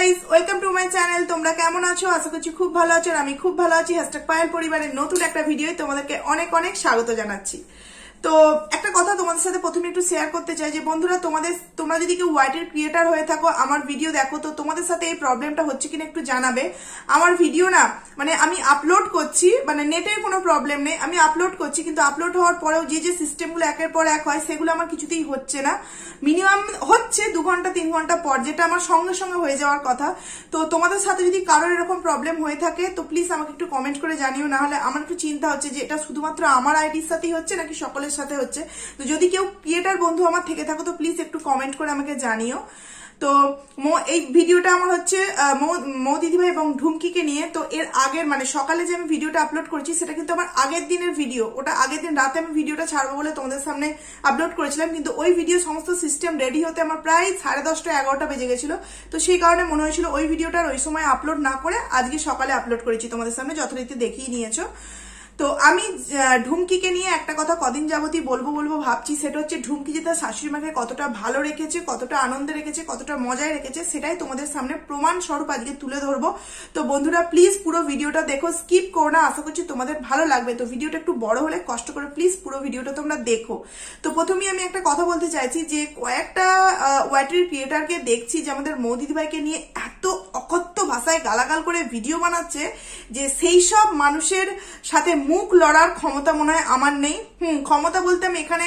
Guys, welcome to my channel. তোমরা কেমন আছো? আশা করছি খুব ভালো আছো। আমি খুব ভালো আছি। #পায়েল পরিবারের নতুন একটা ভিডিও তোমাদেরকে অনেক অনেক স্বাগত জানাচ্ছি। তো একটা কথা তোমাদের সাথে প্রথমে একটু শেয়ার করতে চাই যে বন্ধুরা, তোমরা যদি কেউ ওয়াইটির ক্রিয়েটার হয়ে থাকো, আমার ভিডিও দেখো, তো তোমাদের সাথে এই প্রবলেমটা হচ্ছে কিনা একটু জানাবে। আমার ভিডিও না মানে আমি আপলোড করছি, মানে নেটের কোনো প্রবলেম নেই, আমি আপলোড করছি, কিন্তু আপলোড হওয়ার পরেও যে সিস্টেমগুলো একের পর এক হয় সেগুলো আমার কিছুতেই হচ্ছে না। মিনিমাম হচ্ছে 2 ঘন্টা 3 ঘন্টা পর, যেটা আমার সঙ্গে সঙ্গে হয়ে যাওয়ার কথা। তো তোমাদের সাথে যদি কারোর এরকম প্রবলেম হয়ে থাকে তো প্লিজ আমাকে একটু কমেন্ট করে জানিও, না হলে আমার একটু চিন্তা হচ্ছে যে এটা শুধুমাত্র আমার আইডির সাথেই হচ্ছে নাকি সকলের সাথে হচ্ছে। তো যদি কেউ ক্রিয়েটার বন্ধু আমার থেকে থাকো তো প্লিজ একটু কমেন্ট করে আমাকে জানিও। তো এই ভিডিওটা আমার হচ্ছে মৌ দিদিভাই এবং ঢুমকিকে নিয়ে। তো এর আগের মানে সকালে যে আমি ভিডিওটা আপলোড করেছি সেটা কিন্তু আমার আগের দিনের ভিডিও, ওটা আগের দিন রাতে আমি ভিডিওটা ছাড়বো বলে তোমাদের সামনে আপলোড করেছিলাম, কিন্তু ওই ভিডিও সমস্ত সিস্টেম রেডি হতে আমার প্রায় 10:30 11টা বেজে গেছিল। তো সেই কারণে মনে হয়েছিল ওই ভিডিওটার ওই সময় আপলোড না করে আজকে সকালে আপলোড করেছি, তোমাদের সামনে যথারীতি দেখিয়ে নিয়েছো। তো আমি ঢুমকিকে নিয়ে একটা কথা কদিন যাবতই বলবো ভাবছি, সেটা হচ্ছে ঢুমকি যে তার শাশুড়ি মাকে কতটা ভালো রেখেছে, কতটা আনন্দে রেখেছে, কতটা মজায় রেখেছে, সেটাই তোমাদের সামনে প্রমাণ স্বরূপ আজকে তুলে ধরবো। তো বন্ধুরা প্লিজ পুরো ভিডিওটা দেখো, স্কিপ করো না, আশা করছি তোমাদের ভালো লাগবে। তো ভিডিওটা একটু বড় হলে কষ্ট করে প্লিজ পুরো ভিডিওটা তোমরা দেখো। তো প্রথমেই আমি একটা কথা বলতে চাইছি যে কয়েকটা ওয়াইটির ক্রিয়েটারকে দেখছি যে আমাদের মৌ দিদিভাইকে নিয়ে এত অকথ্য ভাষায় গালাগাল করে ভিডিও বানাচ্ছে যে সেই সব মানুষের সাথে মুখ লড়ার ক্ষমতা মনে হয় আমার নেই। ক্ষমতা বলতে আমি এখানে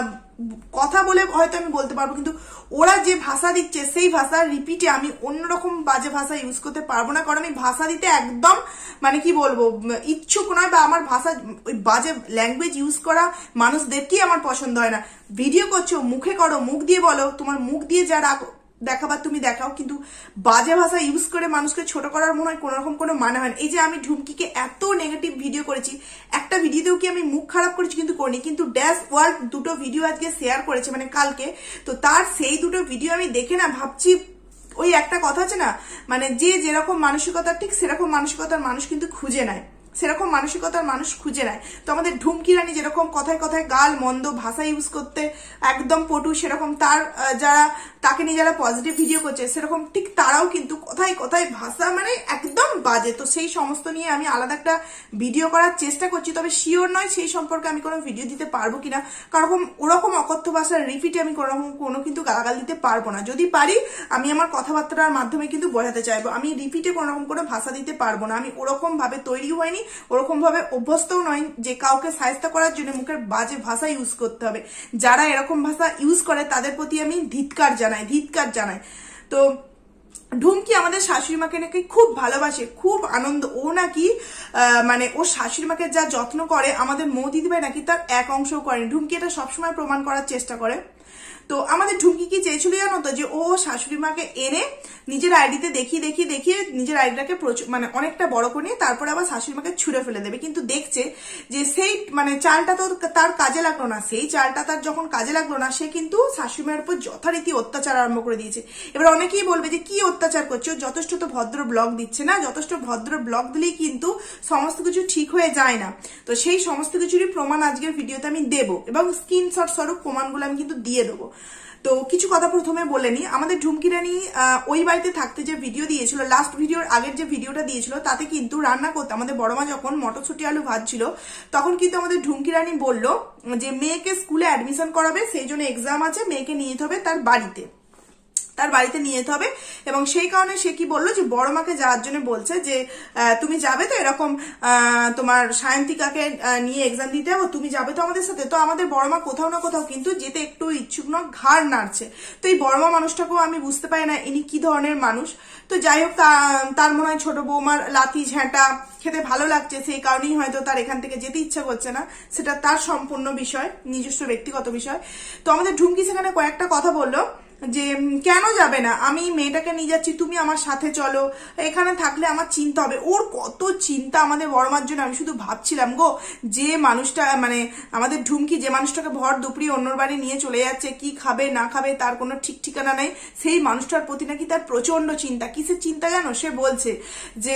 কথা বলে হয়তো আমি বলতে পারবো, কিন্তু ওরা যে ভাষা দিচ্ছে সেই ভাষার রিপিটে আমি অন্যরকম বাজে ভাষা ইউজ করতে পারবো না, কারণ আমি ভাষা দিতে একদম মানে কি বলবো ইচ্ছুক নয়, বা আমার ভাষা ওই বাজে ল্যাঙ্গুয়েজ ইউজ করা মানুষদেরকেই আমার পছন্দ হয় না। ভিডিও করছো মুখে করো, মুখ দিয়ে বলো, তোমার মুখ দিয়ে যা দেখাবার তুমি দেখাও, কিন্তু বাজে ভাষা ইউজ করে মানুষকে ছোট করার মনে হয় কোন রকম কোনো মানে হয় না। এই যে আমি ঢুমকিকে এত নেগেটিভ ভিডিও করেছি, একটা ভিডিওতেও কি আমি মুখ খারাপ করেছি? কিন্তু করিনি। কিন্তু ড্যাশ ওয়ার্ল্ড 2টো ভিডিও আজকে শেয়ার করেছে মানে কালকে, তো তার সেই 2টো ভিডিও আমি দেখে না ভাবছি, ওই একটা কথা আছে না, মানে যে যেরকম মানসিকতা ঠিক সেরকম মানসিকতার মানুষ কিন্তু খুঁজে নেয়, সেরকম মানসিকতার মানুষ খুঁজে নেয়। তো আমাদের ঢুমকি রানী যেরকম কথায় কথায় গাল মন্দ ভাষা ইউজ করতে একদম পটু, সেরকম তাকে নিয়ে যারা পজিটিভ ভিডিও করছে সেরকম ঠিক তারাও কিন্তু কথায় কথায় ভাষা মানে একদম বাজে। তো সেই সমস্ত নিয়ে আমি আলাদা একটা ভিডিও করার চেষ্টা করছি, তবে শিওর নয় সেই সম্পর্কে আমি কোনো ভিডিও দিতে পারবো কিনা, কারণ ওরকম অকথ্য ভাষার রিপিটে আমি কোনো কিন্তু গালাগাল দিতে পারবো না। যদি পারি আমি আমার কথাবার্তার মাধ্যমে কিন্তু বোঝাতে চাইবো, আমি রিপিটে কোনো রকম কোনো ভাষা দিতে পারবো না। আমি ওরকম ভাবে তৈরি হয়নি, ওরকম ভাবে অভ্যস্তও নয় যে কাউকে সাহায্য করার জন্য মুখের বাজে ভাষা ইউজ করতে হবে। যারা এরকম ভাষা ইউজ করে তাদের প্রতি আমি ধিক্কার জানাই। তো ঢুমকি আমাদের শাশুড়ি মাকে নাকি খুব ভালোবাসে, খুব আনন্দ, ও নাকি মানে ও শাশুড়ি মাকে যা যত্ন করে আমাদের মৌ দিদিভাই নাকি তার এক অংশও করেনি। ঢুমকি এটা সবসময় প্রমাণ করার চেষ্টা করে। তো আমাদের ঢুমকি কি চেয়েছিল জানো তো, যে ও শাশুড়ি মাকে এনে নিজের আইডিতে দেখিয়ে নিজের আইডিটাকে মানে অনেকটা বড় করে নিয়ে তারপরে আবার শাশুড়ি মাকে ছুঁড়ে ফেলে দেবে। কিন্তু দেখছে যে সেই মানে চালটা তো তার কাজে লাগলো না, সেই চালটা তার যখন কাজে লাগলো না সে কিন্তু শাশুড়ি মায়ের উপর যথারীতি অত্যাচার আরম্ভ করে দিয়েছে। এবার অনেকেই বলবে যে কি অত্যাচার করছে, যথেষ্ট তো ভদ্র ব্লগ দিচ্ছে না, যথেষ্ট ভদ্র ব্লগ দিলেই কিন্তু সমস্ত কিছু ঠিক হয়ে যায় না। তো সেই সমস্ত কিছুরই প্রমাণ আজকের ভিডিওতে আমি দেবো এবং স্ক্রিনশট স্বরূপ প্রমাণগুলো আমি কিন্তু দিয়ে দেবো। তো কিছু কথা প্রথমে বলে নি, আমাদের ঢুমকি রানী ওই বাড়িতে থাকতে যে ভিডিও দিয়েছিল, লাস্ট ভিডিওর আগের যে ভিডিওটা দিয়েছিল তাতে কিন্তু রান্না করতে আমাদের বড় মা যখন মটরশুঁটি আলু ভাজছিল তখন কিন্তু আমাদের ঢুমকি রানী বললো যে মেয়েকে স্কুলে অ্যাডমিশন করাবে, সেই জন্য এক্সাম আছে, মেয়েকে নিয়ে যেতে হবে তার বাড়িতে নিয়ে যেতে হবে। এবং সেই কারণে সে কি বললো যে বড় মাকে যাওয়ার জন্য বলছে যে তুমি যাবে তো, এরকম তোমার সায়ন্তিকাকে নিয়ে এক্সাম দিতে হবে, তুমি যাবে তো আমাদের সাথে। তো আমাদের বড় মা কোথাও না কোথাও কিন্তু যেতে একটু ইচ্ছুক না, ঘাড় নাড়ছে। তো এই বড় মা মানুষটাকেও আমি বুঝতে পারি না ইনি কি ধরনের মানুষ। তো যাই হোক, তার মনে হয় ছোট বৌমার লাথি ঝ্যাঁটা খেতে ভালো লাগছে, সেই কারণেই হয়তো তার এখান থেকে যেতে ইচ্ছা করছে না, সেটা তার সম্পূর্ণ বিষয়, নিজস্ব ব্যক্তিগত বিষয়। তো আমাদের ঢুমকি সেখানে কয়েকটা কথা বললো যে কেন যাবে না, আমি মেয়েটাকে নিয়ে যাচ্ছি, তুমি আমার সাথে চলো, এখানে থাকলে আমার চিন্তা হবে। ওর কত চিন্তা আমাদের বড় মার জন্য। আমি শুধু ভাবছিলাম গো, যে মানুষটা মানে আমাদের ঢুমকি যে মানুষটাকে ভর দুপুরি অন্যর বাড়ি নিয়ে চলে যাচ্ছে, কি খাবে না খাবে তার কোনো ঠিক ঠিকানা নেই, সেই মানুষটার প্রতি নাকি তার প্রচন্ড চিন্তা। কিসের চিন্তা জানো? সে বলছে যে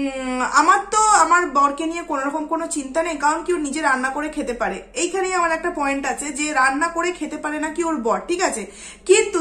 আমার বরকে নিয়ে কোনো রকম কোনো চিন্তা নেই, কারণ কি ও নিজে রান্না করে খেতে পারে। এইখানেই আমার একটা পয়েন্ট আছে যে রান্না করে খেতে পারে নাকি ওর বর, ঠিক আছে, কিন্তু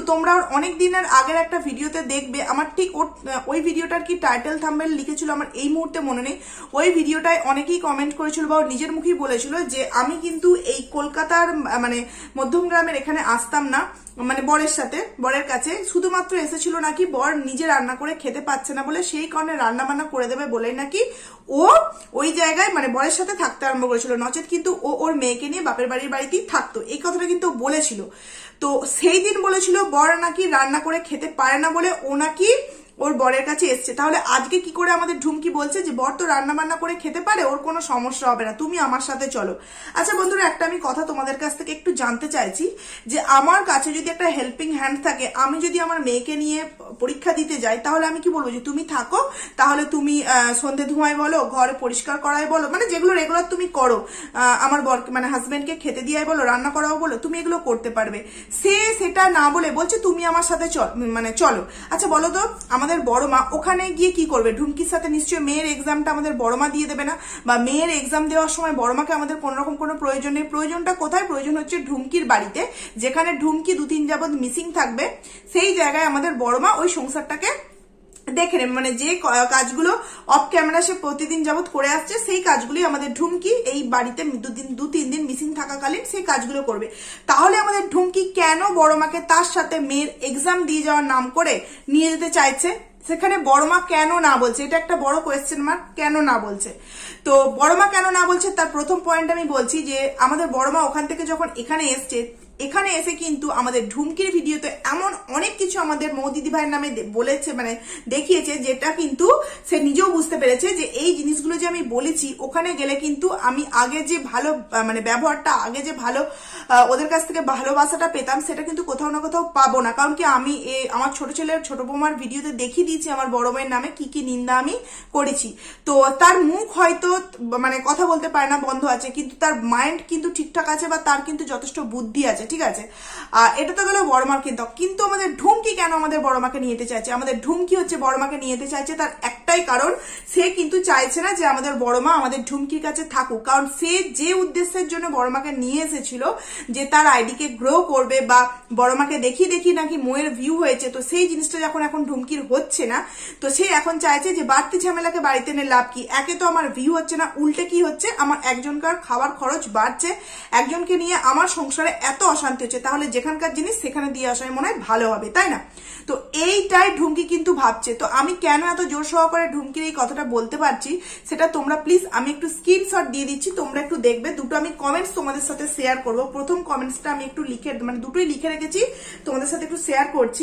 তোমরা অনেক দিনের আগের একটা ভিডিওতে দেখবে, আমার ঠিক ওই ভিডিওটার কি টাইটেল থাম্বনেল লিখেছিল আমার এই মুহূর্তে মনে নেই। ওই ভিডিওটায় অনেকেই কমেন্ট করেছিল বা নিজের মুখেই বলেছিল যে আমি কিন্তু এই কলকাতার মানে মধ্যমগ্রামের এখানে আসতাম না, মানে বরের কাছে শুধুমাত্র এসেছিল নাকি বর নিজে রান্না করে খেতে পাচ্ছে না বলে, সেই কারণে রান্না বান্না করে দেবে বলেই নাকি ও ওই জায়গায় মানে বরের সাথে থাকতে আরম্ভ করেছিল, নচেত কিন্তু ও ওর মেয়েকে নিয়ে বাপের বাড়িতেই থাকতো। এই কথাটা কিন্তু বলেছিল। তো সেই দিন বলেছিল বর নাকি রান্না করে খেতে পারে না বলে ও নাকি ওর বরের কাছে এসছে। তাহলে আজকে কি করে আমাদের ঢুমকি বলছে যে বর তো রান্না বান্না করে খেতে পারে, ওর কোনো সমস্যা হবে না, তুমি আমার সাথে চলো। আচ্ছা বন্ধুরা, একটা আমি কথা তোমাদের কাছ থেকে একটু জানতে চাইছি যে আমার কাছে যদি একটা হেল্পিং হ্যান্ড থাকে, আমি যদি আমার মেয়েকে নিয়ে পরীক্ষা দিতে যাই, তাহলে আমি কি বলবো যে তুমি থাকো, তাহলে তুমি সন্ধে ধোঁয়ায় বলো, ঘরে পরিষ্কার করাই বলো, মানে যেগুলো রেগুলার তুমি করো, আমার বর মানে হাজবেন্ডকে খেতে দিয়াই বলো, রান্না করাও বলো, তুমি এগুলো করতে পারবে। সেটা না বলে বলছে তুমি আমার সাথে মানে চলো। আচ্ছা বলো তো, আমাদের বড় মা ওখানে গিয়ে কি করবে? ঢুমকির সাথে নিশ্চয়ই মেয়ের এক্সামটা আমাদের বড় মা দিয়ে দেবে না, বা মেয়ের এক্সাম দেওয়ার সময় বড় মাকে আমাদের কোন রকম কোনো প্রয়োজন নেই। প্রয়োজনটা কোথায়? প্রয়োজন হচ্ছে ঢুমকির বাড়িতে, যেখানে ঢুমকি 2-3 যাবত মিসিং থাকবে, সেই জায়গায় আমাদের বড় মা ওই সংসারটাকে দেখে নেবে, মানে যে কাজগুলো অফ ক্যামেরা সে প্রতিদিন যাবত করে আসছে, সেই কাজগুলি আমাদের ঢুমকি এই বাড়িতে 2-3 দিন মিসিং থাকাকালীন সেই কাজগুলো করবে। তাহলে আমাদের ঢুমকি কেন বড় মাকে তার সাথে মেয়ের এক্সাম দিয়ে যাওয়ার নাম করে নিয়ে যেতে চাইছে? সেখানে বড় মা কেন না বলছে? এটা একটা বড় কোয়েশ্চেন মার্ক, কেন না বলছে? তো বড় মা কেন না বলছে তার প্রথম পয়েন্ট আমি বলছি যে আমাদের বড় মা ওখান থেকে যখন এখানে এসছে, এখানে এসে কিন্তু আমাদের ঢুমকির ভিডিওতে এমন অনেক কিছু আমাদের মৌদিদি ভাইয়ের নামে বলেছে, মানে দেখিয়েছে, যেটা কিন্তু সে নিজেও বুঝতে পেরেছে যে এই জিনিসগুলো যে আমি বলেছি, ওখানে গেলে কিন্তু আমি আগে যে ভালো মানে ব্যবহারটা, আগে যে ভালো ওদের কাছ থেকে ভালোবাসাটা পেতাম, সেটা কিন্তু কোথাও না কোথাও পাবো না। কারণ কি আমি আমার ছোট ছেলের ছোট বৌমার ভিডিওতে দেখিয়ে দিয়েছি আমার বড় মেয়ের নামে কি কি নিন্দা আমি করেছি। তো তার মুখ হয়তো মানে কথা বলতে পারে না, বন্ধ আছে, কিন্তু তার মাইন্ড কিন্তু ঠিকঠাক আছে, বা তার কিন্তু যথেষ্ট বুদ্ধি আছে, ঠিক আছে। এটা তো গেল বড় মার। কিন্তু আমাদের ঢুমকি কেন আমাদের বড় মাকে নিয়ে যেতে চাইছে? আমাদের ঢুমকি হচ্ছে বড় মাকে নিয়ে যেতে চাইছে তার একটাই কারণ, সে কিন্তু চাইছে না যে আমাদের বড় মা আমাদের ঢুমকির কাছে থাকুক। কারণ সে যে উদ্দেশ্যের জন্য বড় মাকে নিয়ে এসেছিল, যে তার আইডিকে গ্রো করবে বা বড় মাকে দেখি নাকি মোয়ের ভিউ হয়েছে, তো সেই জিনিসটা যখন এখন ঢুমকির হচ্ছে না, তো সে এখন চাইছে যে বাড়তি ঝামেলাকে বাড়িতে এনে লাভ কি? একে তো আমার ভিউ হচ্ছে না, উল্টে কি হচ্ছে, আমার একজনকার খাবার খরচ বাড়ছে, একজনকে নিয়ে আমার সংসারে এত অশান্তি হচ্ছে, তাহলে যেখানকার জিনিস সেখানে দিয়ে আসাই মনে হয় ভালো হবে, তাই না? তো এইটাই ঢুমকি কিন্তু ভাবছে। তো আমি কেন এত জোর সহকারে ঢুমকির এই কথাটা বলতে পারছি, সেটা তোমরা প্লিজ, আমি একটু স্ক্রিনশট দিয়ে দিচ্ছি, তোমরা একটু দেখবে। দুটো আমি কমেন্টস তোমাদের সাথে শেয়ার করব। প্রথম কমেন্টসটা আমি একটু মানে দুটোই লিখে রেখেছি, তোমাদের সাথে একটু শেয়ার করছি।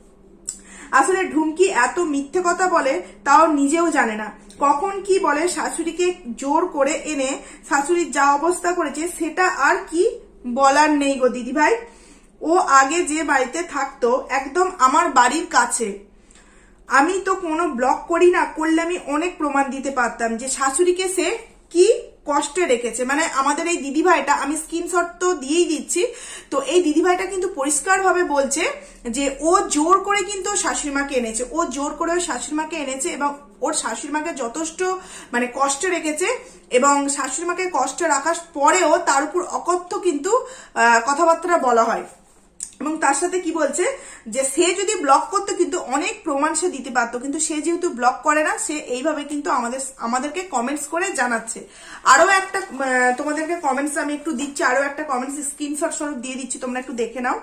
আসলে ঢুমকি এত মিথ্যে কথা বলে তাও নিজেও জানে না, কখন কি বলে। শাশুড়িকে জোর করে এনে শাশুড়ির যা অবস্থা করেছে সেটা আর কি বলার নেই গো দিদি ভাই। ও আগে যে বাড়িতে থাকতো একদম আমার বাড়ির কাছে, আমি তো কোনো ব্লগ করি না, করলে আমি অনেক প্রমাণ দিতে পারতাম যে শাশুড়িকে সে কি কষ্টে রেখেছে। মানে আমাদের এই দিদিভাইটা, আমি স্ক্রিনশট তো দিয়েই দিচ্ছি, তো এই দিদিভাইটা কিন্তু পরিষ্কার ভাবে বলছে যে ও জোর করে কিন্তু শাশুড়িমাকে এনেছে, ও জোর করে ওর শাশুড়িমাকে এনেছে, এবং ওর শাশুড়িমাকে যথেষ্ট মানে কষ্টে রেখেছে, এবং শাশুড়িমাকে কষ্টে রাখার পরেও তার উপর অকথ্য কিন্তু কথাবার্তা বলা হয়। এবং তার সাথে কি বলছে যে সে যদি ব্লক করতো কিন্তু অনেক প্রমাণ সে দিতে পারতো, কিন্তু সে যেহেতু ব্লক করে না, সে এইভাবে কিন্তু আমাদেরকে কমেন্টস করে জানাচ্ছে। আরো একটা তোমাদেরকে কমেন্টস আমি একটু দিচ্ছি, আরো একটা কমেন্টস স্ক্রিনশট স্বরূপ দিয়ে দিচ্ছি, তোমরা একটু দেখে নাও।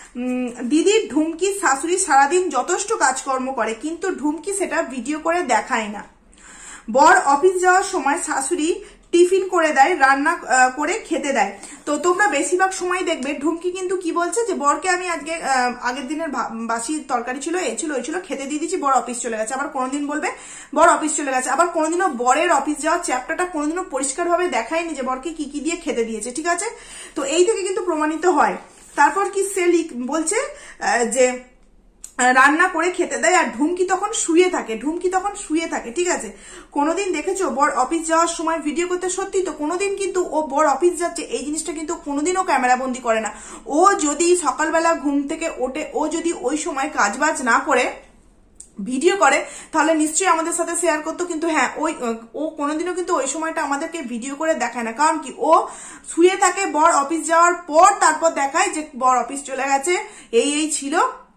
দিদি, ঢুমকি শাশুড়ি সারাদিন যথেষ্ট কাজকর্ম করে, কিন্তু ঢুমকি সেটা ভিডিও করে দেখায় না। বর অফিস যাওয়ার সময় শাশুড়ি টিফিন করে দেয়, রান্না করে খেতে দেয়। তো তোমরা বেশিরভাগ সময় দেখবে ঢুমকি কিন্তু কি বলছে যে বরকে আমি আজকে আগের দিনের বাসি তরকারি ছিল, এই ছিল ওই ছিল, খেতে দিয়ে দিচ্ছি, বর অফিস চলে গেছে। আবার কোনোদিন বলবে বর অফিস চলে গেছে। আবার কোনোদিনও বরের অফিস যাওয়ার চ্যাপ্টারটা কোনোদিনও পরিষ্কার ভাবে দেখায়নি যে বরকে কি কি দিয়ে খেতে দিয়েছে, ঠিক আছে। তো এই থেকে কিন্তু প্রমাণিত হয়। তারপর কি সে বলছে যে রান্না করে খেতে দেয়, আর ঢুমকি তখন শুয়ে থাকে, ঠিক আছে। কোনোদিন দেখেছো বর অফিস যাওয়ার সময় ভিডিও করতে? সত্যি তো কোনোদিন কিন্তু ও বর অফিস যাচ্ছে এই জিনিসটা কিন্তু কোনোদিনও ক্যামেরা বন্দি করে না। ও যদি সকালবেলা ঘুম থেকে ওঠে, ও যদি ওই সময় কাজবাজ না করে ভিডিও করে, তাহলে নিশ্চয়ই আমাদের সাথে শেয়ার করতো। কিন্তু হ্যাঁ, ও কোনোদিনও কিন্তু ওই সময়টা আমাদেরকে ভিডিও করে দেখায় না। কারণ কি, ও শুয়ে থাকে বর অফিস যাওয়ার পর, তারপর দেখায় যে বর অফিস চলে গেছে, এই ছিল,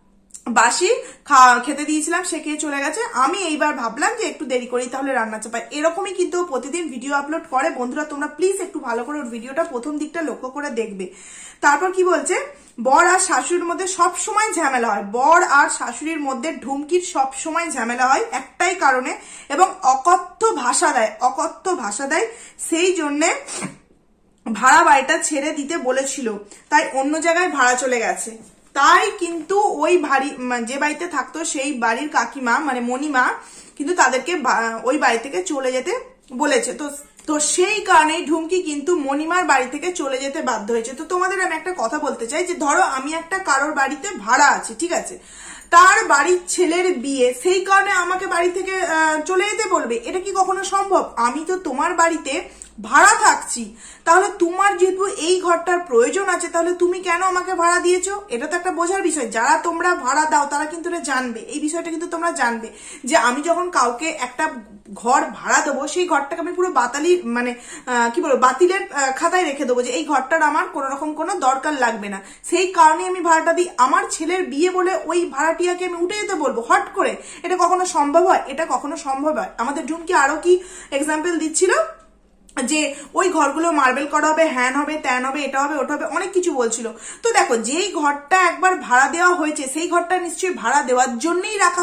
বাসি খেতে দিয়েছিলাম, সে খেয়ে চলে গেছে। আমি এইবার ভাবলাম যে একটু দেরি করেই তাহলে রান্না চাপাই। এরকমই কিন্তু প্রতিদিন ভিডিও আপলোড করে। বন্ধুরা তোমরা প্লিজ একটু ভালো করে ওর ভিডিওটা প্রথম দিকটা লক্ষ্য করে দেখবে। তারপর কি বলছে, বর আর শাশুড়ির মধ্যে সব সময় ঝামেলা হয়। বর আর শাশুড়ির মধ্যে ঢুমকির সব সময় ঝামেলা হয় একটাই কারণে, এবং অকথ্য ভাষা দেয়। সেই জন্যে ভাড়া বাড়িটা ছেড়ে দিতে বলেছিল, তাই অন্য জায়গায় ভাড়া চলে গেছে। তাই কিন্তু ওই যে বাড়িতে থাকতো সেই বাড়ির কাকিমা মানে মণিমা কিন্তু তাদেরকে ওই বাড়ি থেকে চলে যেতে বলেছে। তো সেই কারণেই ঢুমকি কিন্তু মণিমার বাড়ি থেকে চলে যেতে বাধ্য হয়েছে। তো তোমাদের আমি একটা কথা বলতে চাই যে ধরো আমি একটা কারোর বাড়িতে ভাড়া আছি, ঠিক আছে, তার বাড়ির ছেলের বিয়ে, সেই কারণে আমাকে বাড়ি থেকে চলে যেতে বলবে? এটা কি কখনো সম্ভব? আমি তো তোমার বাড়িতে ভাড়া থাকছি, তাহলে তোমার যেহেতু এই ঘরটার প্রয়োজন আছে, তাহলে তুমি কেন আমাকে ভাড়া দিয়েছো? এটা তো একটা বোঝার বিষয়। যারা তোমরা ভাড়া দাও তারা কিন্তু এটা জানবে, এই বিষয়টা কিন্তু তোমরা জানবে যে আমি যখন কাউকে একটা ঘর ভাড়া দেবো, সেই ঘরটাকে আমি পুরো বাতিলের খাতায় রেখে দেবো যে এই ঘরটার আমার কোনো রকম কোনো দরকার লাগবে না। সেই কারণে আমি ভাড়াটা দিই। আমার ছেলের বিয়ে বলে ওই ভাড়াটিয়াকে আমি উঠে যেতে বলবো হট করে? এটা কখনো সম্ভব হয়? এটা কখনো সম্ভব হয়? আমাদের ঢুমকি আরো কি এক্সাম্পল দিচ্ছিল যে ওই ঘরগুলো মার্বেল করা হবে, হ্যান হবে, ত্যান হবে, এটা হবে, ওটা হবে, অনেক কিছু বলছিল। তো দেখো, যেই ঘরটা একবার ভাড়া দেওয়া হয়েছে সেই ঘরটা নিশ্চয়ই ভাড়া দেওয়ার জন্যই রাখা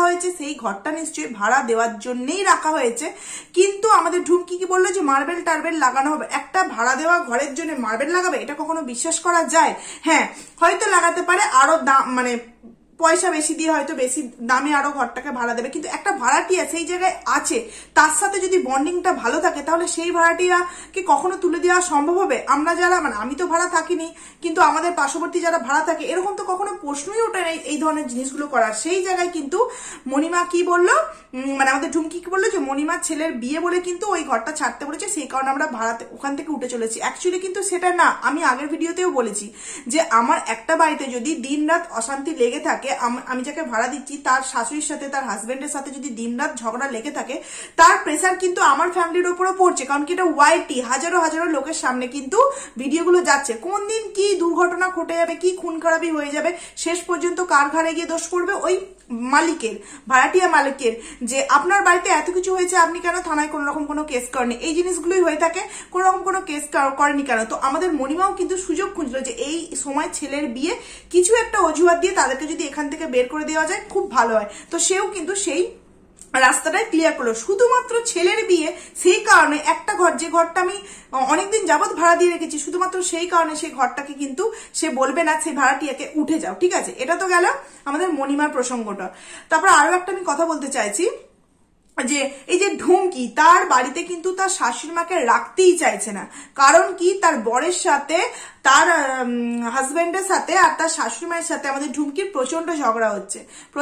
হয়েছে, কিন্তু আমাদের ঢুমকি কি বললো যে মার্বেল টার্বেল লাগানো হবে? একটা ভাড়া দেওয়া ঘরের জন্য মার্বেল লাগাবে? এটা কখনো বিশ্বাস করা যায়? হ্যাঁ, হয়তো লাগাতে পারে, আরো দাম পয়সা বেশি দিয়ে হয়তো বেশি দামে আরো ঘরটাকে ভাড়া দেবে, কিন্তু একটা ভাড়াটিয়া সেই জায়গায় আছে, তার সাথে যদি বন্ডিংটা ভালো থাকে, তাহলে সেই ভাড়াটিয়াকে কখনো তুলে দেওয়া সম্ভব হবে? আমরা যারা আমি তো ভাড়া থাকিনি, কিন্তু আমাদের পার্শ্ববর্তী যারা ভাড়া থাকে, এরকম তো কখনো প্রশ্নই ওঠে না এই ধরনের জিনিসগুলো করার। সেই জায়গায় কিন্তু মণিমা কি বললো, আমাদের ঢুমকি কি বললো যে মণিমার ছেলের বিয়ে বলে কিন্তু ওই ঘরটা ছাড়তে বলেছে, সেই কারণে আমরা ভাড়াতে ওখান থেকে উঠে চলেছি। অ্যাকচুয়ালি কিন্তু সেটা না। আমি আগের ভিডিওতেও বলেছি যে আমার একটা বাড়িতে যদি দিন রাত অশান্তি লেগে থাকে, আমি যাকে ভাড়া দিচ্ছি তার শাশুড়ির সাথে, তার হাজবেন্ডের সাথে যদি দিনরাত ঝগড়া লেগে থাকে, তার প্রেসার কিন্তু আমার ফ্যামিলির উপরও পড়ছে। কারণ কি এটা ওয়াইটি, হাজারো হাজারো লোকের সামনে কিন্তু ভিডিওগুলো যাচ্ছে। কোন দিন কি দুর্ঘটনা ঘটে যাবে, কি খুন খারাপি হয়ে যাবে, শেষ পর্যন্ত কার ঘাড়ে গিয়ে দোষ পড়বে? ওই মালিকের, ভাড়াটিয়া মালিকের, যে আপনার বাড়িতে এত কিছু হয়েছে, আপনি কেন থানায় কোনো রকম কোনো কেস করেনি? এই জিনিসগুলোই হয়ে থাকে, কোনো রকম কোনো কেস করেনি কেন? তো আমাদের মণিমাও কিন্তু সুযোগ খুঁজলো যে এই সময় ছেলের বিয়ে, কিছু একটা অজুহাত দিয়ে তাদেরকে যদি এখান থেকে বের করে দেওয়া যায় খুব ভালো হয়। তো সেও কিন্তু সেই রাস্তাটাই ক্লিয়ার করলো। শুধুমাত্র ছেলের বিয়ে, সেই কারণে একটা ঘর, যে ঘরটা আমি অনেকদিন যাবত ভাড়া দিয়ে রেখেছি, শুধুমাত্র সেই কারণে সেই ঘরটাকে কিন্তু সে বলবে না সেই ভাড়াটিয়াকে উঠে যাও, ঠিক আছে? এটা তো গেল আমাদের মণিমার প্রসঙ্গটা। তারপর আরো একটা আমি কথা বলতে চাইছি যে এই যে ঢুমকি, তার বাড়িতে কিন্তু তার শাশুড়ি মাকে রাখতেই চাইছে না। কারণ কি, তার বরের সাথে, তার হাজবেন্ডের সাথে আর তার শাশুড়ি মায়ের সাথে আমাদের ঢুমকির প্রচন্ড ঝগড়া হচ্ছে।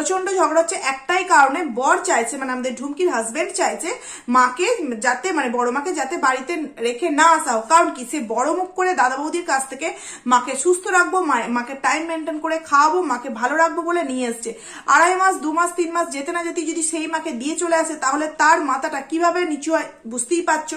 একটাই কারণে, বর চাইছে, আমাদের ঢুমকির হাজবেন্ড চাইছে মাকে যাতে, বড় মাকে যাতে বাড়িতে রেখে না আসা হোক। কারণ কি, সে বড় মুখ করে দাদা বৌদির কাছ থেকে মাকে সুস্থ রাখবো, মাকে টাইম মেনটেন করে খাওয়াবো, মাকে ভালো রাখবো বলে নিয়ে এসছে। 2.5 মাস 2 মাস 3 মাস যেতে না যেতে যদি সেই মাকে দিয়ে চলে আসে, তাহলে তার মাথাটা কিভাবে নিচু হয় বুঝতেই পারছো।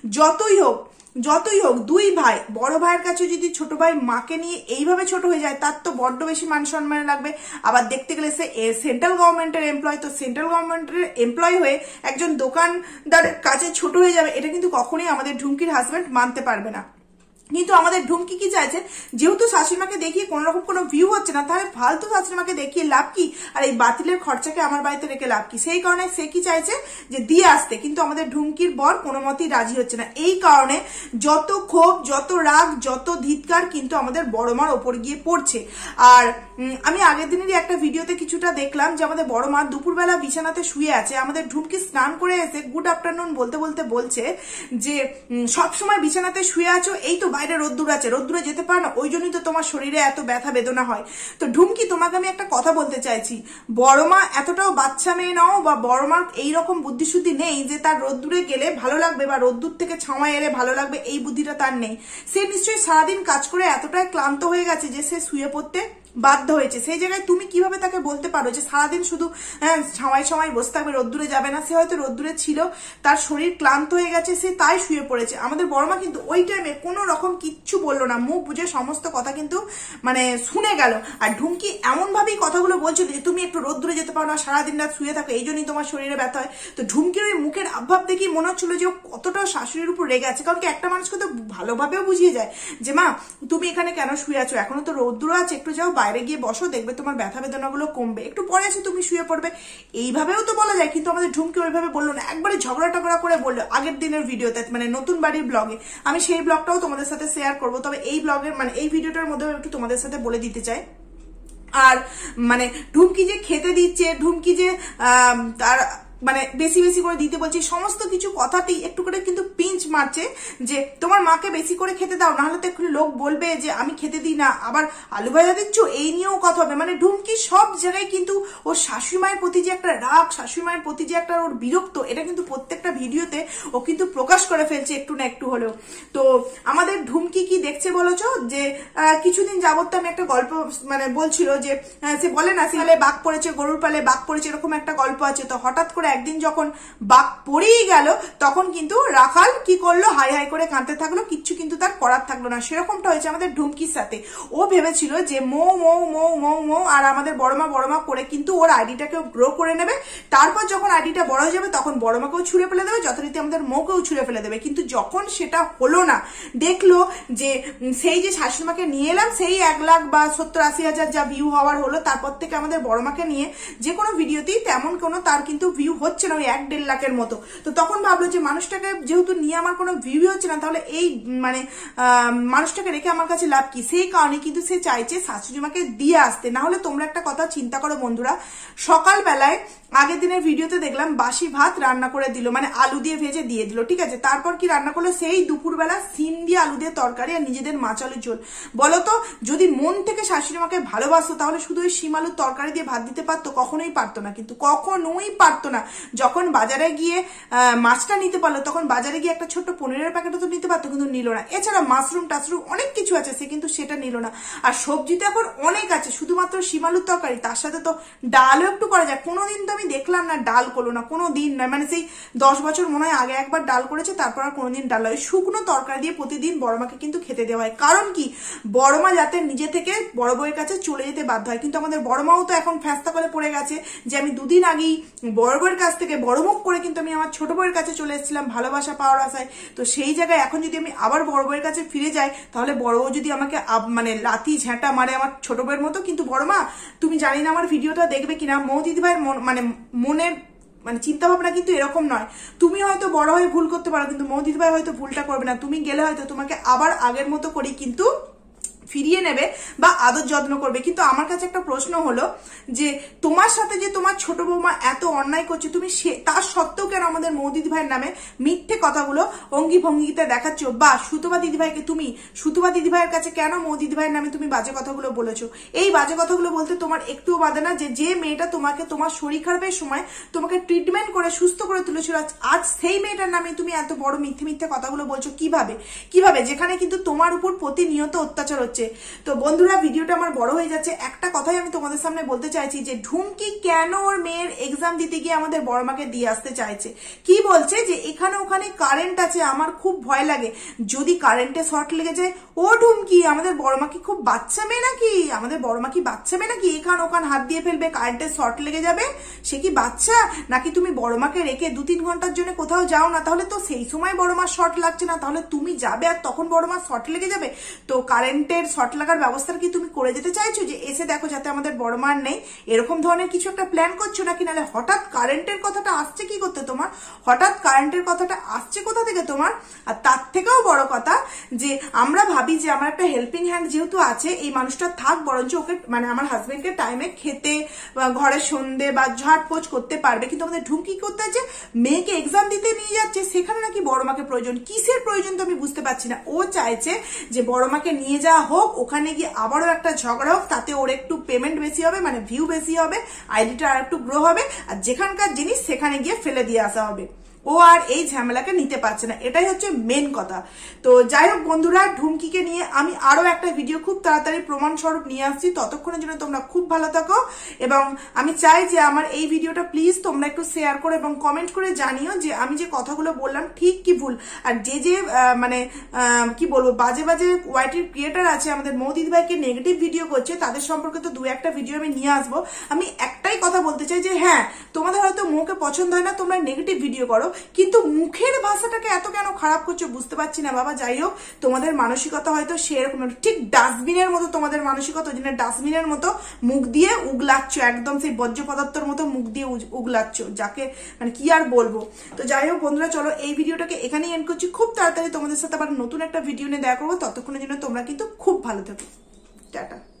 যতই হোক দুই ভাই, বড় ভাইয়ের কাছে যদি ছোট ভাই মাকে নিয়ে এইভাবে ছোট হয়ে যায়, তার তো বড্ড বেশি মান সম্মান লাগবে। আবার দেখতে গেলে সে সেন্ট্রাল গভর্নমেন্টের এমপ্লয়, তো সেন্ট্রাল গভর্নমেন্টের এমপ্লয় হয়ে একজন দোকানদারের কাছে ছোট হয়ে যাবে, এটা কিন্তু কখনোই আমাদের ঢুমকির হাজবেন্ড মানতে পারবে না। কিন্তু আমাদের ঢুমকি কি চাইছে, যেহেতু শাশুড়িমাকে দেখিয়ে কোন রকম কোনো ভিউ হচ্ছে না, তাহলে ফালতু শাশুড়িমাকে দেখিয়ে লাভ কি, আর এই বাতিলের খরচাকে আমার বাড়িতে রেখে লাভ কি? সেই কারণে সে কি চাইছে যে দিয়ে আসতে, কিন্তু আমাদের ঢুমকির বর কোনো মতেই রাজি হচ্ছে না। এই কারণে যত ক্ষোভ, যত রাগ, যত ধিৎকার কিন্তু আমাদের বড় মার ওপর গিয়ে পড়ছে। আর আমি আগের দিনেরই একটা ভিডিওতে কিছুটা দেখলাম যে আমাদের বড় মা দুপুরবেলা বিছানাতে শুয়ে আছে, আমাদের ঢুমকি স্নান করে এসে গুড আফটারনুন বলতে বলতে বলছে যে সবসময় বিছানাতে শুয়ে আছো, এই তো বাইরে রোদ্দুর আছে, রোদ্দুরে যেতে পারো না, ওই জন্যই তো তোমার শরীরে এত ব্যথা বেদনা হয়। তো ঢুমকি, তোমাকে আমি একটা কথা বলতে চাইছি, বড় মা এতটাও বাচ্চা মেয়ে নাও, বা বড় মার এইরকম বুদ্ধিশুদ্ধি নেই যে তার রোদ্দুরে গেলে ভালো লাগবে বা রোদ্দুর থেকে ছাওয়া এলে ভালো লাগবে, এই বুদ্ধিটা তার নেই। সে নিশ্চয়ই সারাদিন কাজ করে এতটাই ক্লান্ত হয়ে গেছে যে সে শুয়ে পড়তে বাধ্য হয়েছে, সেই জায়গায় তুমি কিভাবে তাকে বলতে পারো যে সারাদিন শুধু সময় সময় বসে থাকবে, রোদ্দুরে যাবে না? সে হয়তো রোদ্দুরে ছিল, তার শরীর ক্লান্ত হয়ে গেছে, সে তাই শুয়ে পড়েছে। আমাদের বড়মা কিন্তু ওই টাইমে কোনো রকম কিচ্ছু বললো না, মুখ বুঝে সমস্ত কথা কিন্তু মানে শুনে গেল। আর ঢুমকি এমন ভাবেই কথাগুলো বলছিল যে তুমি একটু রোদ্দুরে যেতে পারো না, সারাদিন রাত শুয়ে থাকো, এই জন্যই তোমার শরীরে ব্যথা হয়। তো ঢুমকির ওই মুখের আভাব দেখি মনে হচ্ছিল যে ও কতটা শাশুড়ির উপর রেগে আছে। কারণ কি একটা মানুষকে তো ভালোভাবেও বুঝিয়ে যায় যে মা তুমি এখানে কেন শুয়ে আছো, এখনো তো রোদ্দুর আছে, একটু যাও বাইরে গিয়ে বসো, দেখবে তোমার ব্যথা বেদনাগুলো কমবে, একটু পরে আছে তুমি শুয়ে পড়বে, এইভাবেও তো বলা যায়। কিন্তু আমাদের ঢুমকি ওইভাবে বললো না, একবারে ঝগড়া টগড়া করে বললো আগের দিনের ভিডিওতে, মানে নতুন বাড়ির ব্লগে। আমি সেই ব্লগটাও তোমাদের সাথে শেয়ার করবো, তবে এই ব্লগের মানে এই ভিডিওটার মধ্যে একটু তোমাদের সাথে বলে দিতে চাই। আর মানে ঢুমকি যে খেতে দিচ্ছে, ঢুমকি যে তার মানে বেশি বেশি করে দিতে বলছি, সমস্ত কিছু কথাতেই একটু করে কিন্তু পিঞ্চ মারছে যে তোমার মাকে বেশি করে খেতে দাও, নাহলে তো একটু লোক বলবে যে আমি খেতে দিই না, আবার আলু ভাজা দিচ্ছ, এই নিয়েও কথা হবে। মানে ঢুমকি সব জায়গায় কিন্তু ওর শাশুড়ি মায়ের প্রতি যে একটা রাগ, শাশুড়ি মায়ের প্রতি যে একটা ওর বিরক্ত, এটা কিন্তু প্রত্যেকটা ভিডিওতে ও কিন্তু প্রকাশ করে ফেলছে একটু না একটু হলেও। তো আমাদের ঢুমকি কি দেখছে বলেছো যে কিছুদিন যাবত আমি একটা গল্প মানে বলছিল যে সে বলে না শিয়ালে বাঘ পড়েছে, গরুর পালে বাঘ পড়েছে, এরকম একটা গল্প আছে। তো হঠাৎ করে একদিন যখন বাঘ পড়েই গেল, তখন কিন্তু রাখাল কি করলো, হাই হাই করে কাঁদতে থাকলো, কিচ্ছু কিন্তু তার করার থাকলো না। সেরকমটা হয়েছে আমাদের ঢুমকির সাথে। ও ভেবেছিল যে মৌ মৌ মৌ মৌ মৌ আর আমাদের বড়মা করে কিন্তু ওর আইডিটাকে গ্রো করে নেবে, তারপর যখন আইডিটা বড় হয়ে যাবে তখন বড়মাকেও ছুঁড়ে ফেলে দেবে, যথারীতি আমাদের মৌকেও ছুঁড়ে ফেলে দেবে। কিন্তু যখন সেটা হলো না, দেখলো যে সেই যে শাশুড়িমাকে নিয়ে এলাম, সেই 1 লাখ বা 70-80 হাজার যা ভিউ হওয়ার হলো, তারপর থেকে আমাদের বড়মাকে নিয়ে যে কোনো ভিডিওতেই তেমন কোনো তার কিন্তু ভিউ হচ্ছে না, ওই 1-1.5 লাখের মতো। তো তখন ভাবলো যে মানুষটাকে যেহেতু নিয়ে আমার কোনো ভিউ হচ্ছে না, তাহলে এই মানে মানুষটাকে রেখে আমার কাছে লাভ কি? সেই কারণে কিন্তু সে চাইছে শাশুড়ি মাকে দিয়ে আসতে। না হলে তোমরা একটা কথা চিন্তা করো বন্ধুরা, সকালবেলায় আগের দিনের ভিডিওতে দেখলাম বাসি ভাত রান্না করে দিল, মানে আলু দিয়ে ভেজে দিয়ে দিল, ঠিক আছে। তারপর কি রান্না করলো, সেই দুপুরবেলা সিম দিয়ে আলু দিয়ে তরকারি আর নিজেদের মাছ আলুর ঝোল। বলতো যদি মন থেকে শাশুড়ি মাকে ভালোবাসতো তাহলে শুধু ওই সিম আলুর তরকারি দিয়ে ভাত দিতে পারতো? কখনোই পারতো না, কিন্তু কখনোই পারতো না। যখন বাজারে গিয়ে মাছটা নিতে পারলো, তখন বাজারে গিয়ে একটা ছোট্ট পনিরের প্যাকেটও তো নিতে পারতো, কিন্তু নিল না। এছাড়া মাশরুম টাশরুম অনেক কিছু আছে, সে কিন্তু সেটা নিল না। আর সবজিতে এখন অনেক আছে, শুধুমাত্র সিম আলুর তরকারি, তার সাথে তো ডালও একটু করা যায়। কোনোদিন তো আমি দেখলাম না ডাল করলো না, কোনো দিন না। মানে সেই 10 বছর মনে হয় আগে একবার ডাল করেছে, তারপর আর কোনোদিন ডাল হয়। শুকনো তরকারি দিয়ে প্রতিদিন বড়মাকে কিন্তু খেতে দেওয়া হয়। কারণ কি, বড়মা যাতে নিজে থেকে বড় বউয়ের কাছে চলে যেতে বাধ্য হয়। কিন্তু আমাদের বড়মাও তো এখন ফ্যাস্তা করে পড়ে গেছে যে আমি 2 দিন আগেই বড় বউয়ের কাছ থেকে বড় মুখ করে কিন্তু আমি আমার ছোট বউয়ের কাছে চলে এসেছিলাম ভালোবাসা পাওয়ার আশায়। তো সেই জায়গায় এখন যদি আমি আবার বড় বউয়ের কাছে ফিরে যাই, তাহলে বড় বউ যদি আমাকে মানে লাথি ঝেঁটা মারে আমার ছোট বউয়ের মতো। কিন্তু বড়মা তুমি জানি না আমার ভিডিওটা দেখবে কিনা, মৌ দিদিভাইয়ের মানে মনের মানে চিন্তা ভাবনা কিন্তু এরকম নয়। তুমি হয়তো বড় হয়ে ভুল করতে পারো, কিন্তু মৌ দিদিভাই হয়তো ভুলটা করবে না। তুমি গেলে হয়তো তোমাকে আবার আগের মতো করেই কিন্তু ফিরিয়ে নেবে বা আদর যত্ন করবে। কিন্তু আমার কাছে একটা প্রশ্ন হলো যে তোমার সাথে যে তোমার ছোট বৌমা এত অন্যায় করছে, তুমি তার সত্ত্বেও কেন আমাদের মৌ দিদিভাইয়ের নামে মিথ্যে কথাগুলো অঙ্গি ভঙ্গিতে দেখাচ্ছ? বা সুতপা দিদিভাইকে তুমি সুতপা দিদিভাইয়ের কাছে কেন মৌ দিদিভাইয়ের নামে তুমি বাজে কথাগুলো বলেছো? এই বাজে কথাগুলো বলতে তোমার একটুও বাধে না? যে মেয়েটা তোমাকে তোমার শরীর খারাপের সময় তোমাকে ট্রিটমেন্ট করে সুস্থ করে তুলেছিল, আজ সেই মেয়েটার নামে তুমি এত বড় মিথ্যে মিথ্যে কথাগুলো বলছো কিভাবে? যেখানে কিন্তু তোমার উপর প্রতিনিয়ত অত্যাচার হচ্ছে। তো বন্ধুরা, ভিডিওটা আমার বড় হয়ে যাচ্ছে। একটা কথাই আমি তোমাদের সামনে বলতে চাইছি যে ঢুমকি কেন ওর মেয়ের এক্সাম দিতে গিয়ে আমাদের বড়মাকে দিয়ে আসতে চাইছে। কি বলছে যে এখানে ওখানে কারেন্ট আছে, আমার খুব ভয় লাগে যদি কারেন্টে শর্ট লেগে যায়। ও ঢুমকি, আমাদের বড়মা কি খুব বাচ্চা মেয়ে নাকি? আমাদের বড়মা কি বাচ্চা মেয়ে নাকি এখান ওখান হাত দিয়ে ফেলবে, কারেন্টে শর্ট লেগে যাবে? সে কি বাচ্চা নাকি? তুমি বড়মাকে রেখে 2-3 ঘন্টার জন্য কোথাও যাও না, তাহলে তো সেই সময় বড়মার শর্ট লাগছে না, তাহলে তুমি যাবে আর তখন বড়মার শর্ট লেগে যাবে? তো কারেন্টের শর্ট লাগার ব্যবস্থা কি তুমি করে যেতে চাইছো যে এসে দেখো যাতে আমাদের বড়মার নেই, এরকম ধরনের কিছু একটা প্ল্যান করছো নাকি? নাহলে হঠাৎ কারেন্টের কথাটা আসছে কি করতে তোমার? হঠাৎ কারেন্টের কথাটা আসছে কোথা থেকে তোমার? আর তার থেকেও বড় কথা যে আমরা ভাবি যে আমার একটা হেল্পিং হ্যান্ড যেহেতু আছে, এই মানুষটা থাক, বরঞ্চ ওকে মানে আমার হাজবেন্ডকে টাইমে খেতে ঘরের সন্ধে বা ঝাড়পোছ করতে পারবে। কিন্তু আমাদের ঢুমকি করতে আছে, মেয়েকে এক্সাম দিতে নিয়ে যাচ্ছে, সেখানে নাকি বড়মাকে প্রয়োজন। কিসের প্রয়োজন তো আমি বুঝতে পারছি না। ও চাইছে যে বড়মাকে নিয়ে যাওয়া হোক, ওখানে গিয়ে আবারও একটা ঝগড়া হোক, তাতে ওর একটু পেমেন্ট বেশি হবে, মানে ভিউ বেশি হবে, আইডিটা আর একটু গ্রো হবে, আর যেখানকার জিনিস সেখানে গিয়ে ফেলে দিয়ে আসা হবে। ও আর এই ঝামেলাকে নিতে পারছে না, এটাই হচ্ছে মেন কথা। তো যাই হোক বন্ধুরা, ঢুমকিকে নিয়ে আমি আরো একটা ভিডিও খুব তাড়াতাড়ি প্রমাণ স্বরূপ নিয়ে আসছি। ততক্ষণের জন্য তোমরা খুব ভালো থাকো, এবং আমি চাই যে আমার এই ভিডিওটা প্লিজ তোমরা একটু শেয়ার করো এবং কমেন্ট করে জানিও যে আমি যে কথাগুলো বললাম ঠিক কি ভুল। আর যে মানে কি বলবো, বাজে বাজে ওয়াইটির ক্রিয়েটার আছে আমাদের মৌদিদি ভাইকে নেগেটিভ ভিডিও করছে, তাদের সম্পর্কে তো 2-1টা ভিডিও আমি নিয়ে আসবো। আমি একটাই কথা বলতে চাই যে হ্যাঁ, তোমাদের হয়তো মুখে পছন্দ হয় না, তোমরা নেগেটিভ ভিডিও করো, কিন্তু মুখের ভাষাটাকে এত কেন খারাপ করছো বুঝতে পারছি না বাবা। যাই হোক, তোমাদের মানসিকতা হয়তো সেরকম, ঠিক ডাস্টবিনের মতো তোমাদের মানসিকতা, ওই জন্য ডাস্টবিনের মতো মুখ দিয়ে উগলাচ্ছ, একদম সেই বর্জ্য পদার্থের মতো মুখ দিয়ে উগলাচ্ছ, যাকে মানে কি আর বলবো। তো যাই হোক বন্ধুরা, চলো এই ভিডিওটাকে এখানেই এন্ড করছি। খুব তাড়াতাড়ি তোমাদের সাথে আবার নতুন একটা ভিডিও নিয়ে দেখা করবো। ততক্ষণের জন্য তোমরা কিন্তু খুব ভালো থেকো। টাটা।